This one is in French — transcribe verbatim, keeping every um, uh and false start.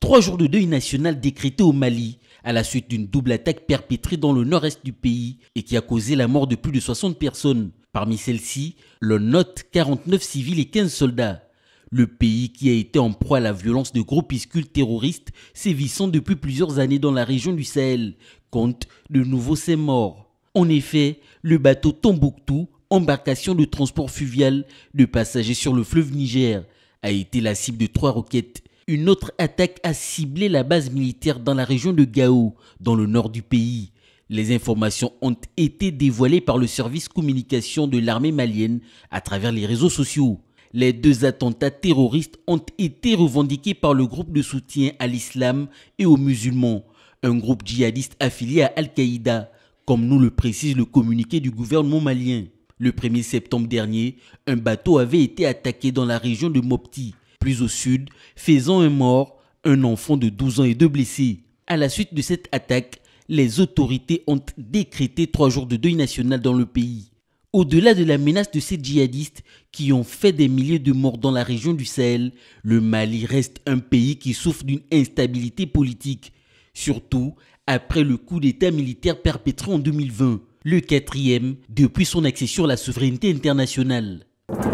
Trois jours de deuil national décrété au Mali à la suite d'une double attaque perpétrée dans le nord-est du pays et qui a causé la mort de plus de soixante personnes. Parmi celles-ci, l'on note quarante-neuf civils et quinze soldats. Le pays, qui a été en proie à la violence de groupuscules terroristes sévissant depuis plusieurs années dans la région du Sahel, compte de nouveaux ses morts. En effet, le bateau Tombouctou, embarcation de transport fluvial de passagers sur le fleuve Niger, a été la cible de trois roquettes. Une autre attaque a ciblé la base militaire dans la région de Gao, dans le nord du pays. Les informations ont été dévoilées par le service communication de l'armée malienne à travers les réseaux sociaux. Les deux attentats terroristes ont été revendiqués par le groupe de soutien à l'islam et aux musulmans, un groupe djihadiste affilié à Al-Qaïda, comme nous le précise le communiqué du gouvernement malien. Le premier septembre dernier, un bateau avait été attaqué dans la région de Mopti, plus au sud, faisant un mort, un enfant de douze ans et deux blessés. À la suite de cette attaque, les autorités ont décrété trois jours de deuil national dans le pays. Au-delà de la menace de ces djihadistes qui ont fait des milliers de morts dans la région du Sahel, le Mali reste un pays qui souffre d'une instabilité politique, surtout après le coup d'état militaire perpétré en deux mille vingt, le quatrième depuis son accession à la souveraineté internationale.